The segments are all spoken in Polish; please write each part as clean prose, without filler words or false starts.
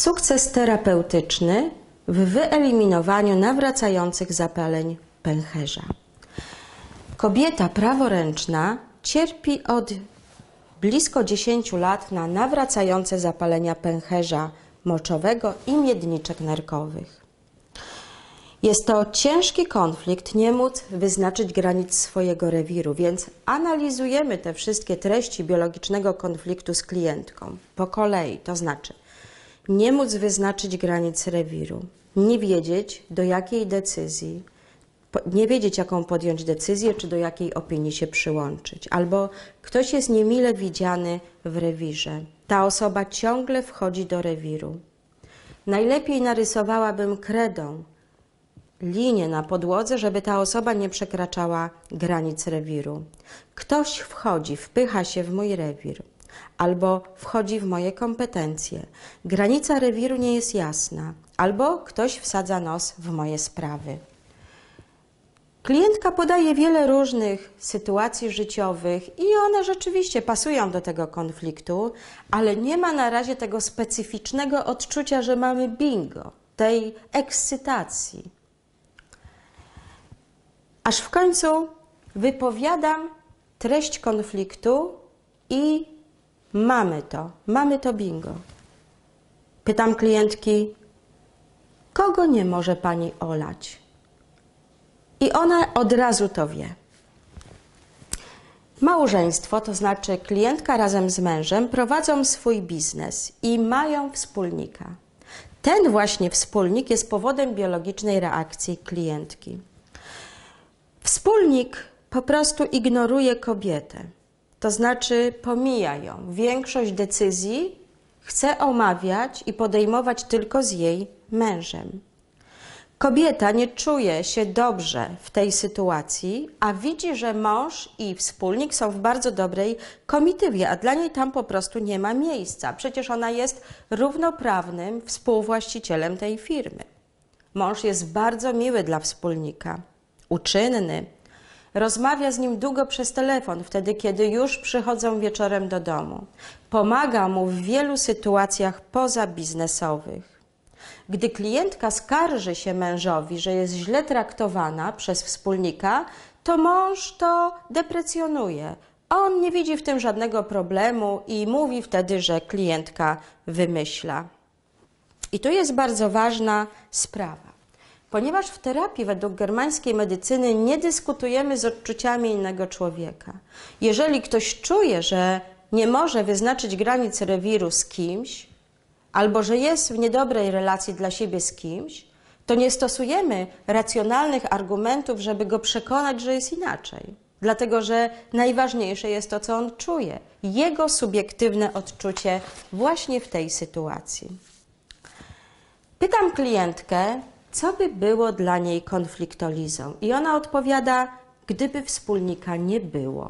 Sukces terapeutyczny w wyeliminowaniu nawracających zapaleń pęcherza. Kobieta praworęczna cierpi od blisko 10 lat na nawracające zapalenia pęcherza moczowego i miedniczek nerkowych. Jest to ciężki konflikt nie móc wyznaczyć granic swojego rewiru, więc analizujemy te wszystkie treści biologicznego konfliktu z klientką po kolei, to znaczy nie móc wyznaczyć granic rewiru, nie wiedzieć do jakiej decyzji, nie wiedzieć jaką podjąć decyzję, czy do jakiej opinii się przyłączyć, albo ktoś jest niemile widziany w rewirze, ta osoba ciągle wchodzi do rewiru. Najlepiej narysowałabym kredą linię na podłodze, żeby ta osoba nie przekraczała granic rewiru. Ktoś wchodzi, wpycha się w mój rewir albo wchodzi w moje kompetencje. Granica rewiru nie jest jasna albo ktoś wsadza nos w moje sprawy. Klientka podaje wiele różnych sytuacji życiowych i one rzeczywiście pasują do tego konfliktu, ale nie ma na razie tego specyficznego odczucia, że mamy bingo, tej ekscytacji. Aż w końcu wypowiadam treść konfliktu i mamy to bingo. Pytam klientki, kogo nie może pani olać? I ona od razu to wie. Małżeństwo, to znaczy klientka razem z mężem prowadzą swój biznes i mają wspólnika. Ten właśnie wspólnik jest powodem biologicznej reakcji klientki. Wspólnik po prostu ignoruje kobietę, to znaczy pomija ją. Większość decyzji chce omawiać i podejmować tylko z jej mężem. Kobieta nie czuje się dobrze w tej sytuacji, a widzi, że mąż i wspólnik są w bardzo dobrej komitywie, a dla niej tam po prostu nie ma miejsca. Przecież ona jest równoprawnym współwłaścicielem tej firmy. Mąż jest bardzo miły dla wspólnika, uczynny. Rozmawia z nim długo przez telefon, wtedy kiedy już przychodzą wieczorem do domu. Pomaga mu w wielu sytuacjach pozabiznesowych. Gdy klientka skarży się mężowi, że jest źle traktowana przez wspólnika, to mąż to deprecjonuje. On nie widzi w tym żadnego problemu i mówi wtedy, że klientka wymyśla. I tu jest bardzo ważna sprawa. Ponieważ w terapii według germańskiej medycyny nie dyskutujemy z odczuciami innego człowieka. Jeżeli ktoś czuje, że nie może wyznaczyć granic rewiru z kimś, albo że jest w niedobrej relacji dla siebie z kimś, to nie stosujemy racjonalnych argumentów, żeby go przekonać, że jest inaczej. Dlatego, że najważniejsze jest to, co on czuje. Jego subiektywne odczucie właśnie w tej sytuacji. Pytam klientkę, co by było dla niej konfliktolizą? I ona odpowiada, gdyby wspólnika nie było.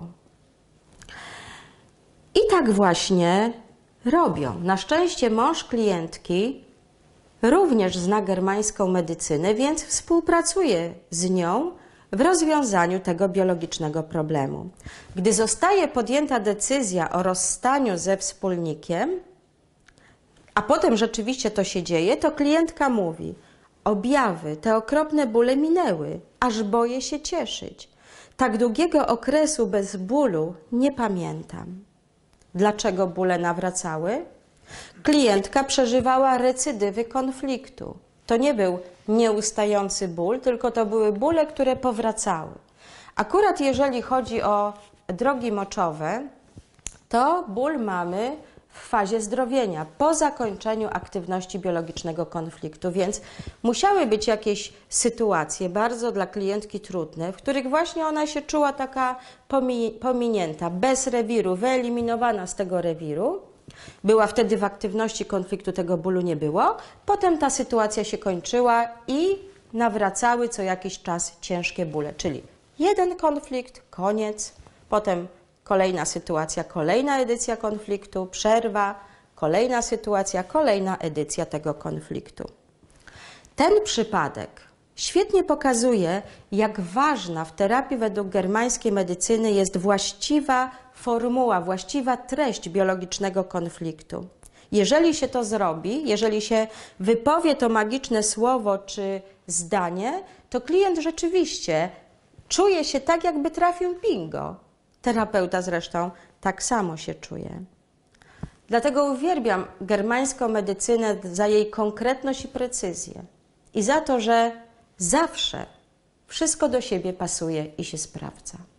I tak właśnie robią. Na szczęście mąż klientki również zna germańską medycynę, więc współpracuje z nią w rozwiązaniu tego biologicznego problemu. Gdy zostaje podjęta decyzja o rozstaniu ze wspólnikiem, a potem rzeczywiście to się dzieje, to klientka mówi, objawy, te okropne bóle minęły, aż boję się cieszyć. Tak długiego okresu bez bólu nie pamiętam. Dlaczego bóle nawracały? Klientka przeżywała recydywy konfliktu. To nie był nieustający ból, tylko to były bóle, które powracały. Akurat jeżeli chodzi o drogi moczowe, to ból mamy w fazie zdrowienia, po zakończeniu aktywności biologicznego konfliktu, więc musiały być jakieś sytuacje bardzo dla klientki trudne, w których właśnie ona się czuła taka pominięta, bez rewiru, wyeliminowana z tego rewiru. Była wtedy w aktywności konfliktu, tego bólu nie było. Potem ta sytuacja się kończyła i nawracały co jakiś czas ciężkie bóle, czyli jeden konflikt, koniec, potem kolejna sytuacja, kolejna edycja konfliktu, przerwa, kolejna sytuacja, kolejna edycja tego konfliktu. Ten przypadek świetnie pokazuje, jak ważna w terapii według germańskiej medycyny jest właściwa formuła, właściwa treść biologicznego konfliktu. Jeżeli się to zrobi, jeżeli się wypowie to magiczne słowo czy zdanie, to klient rzeczywiście czuje się tak, jakby trafił bingo. Terapeuta zresztą tak samo się czuje. Dlatego uwielbiam germańską medycynę za jej konkretność i precyzję i za to, że zawsze wszystko do siebie pasuje i się sprawdza.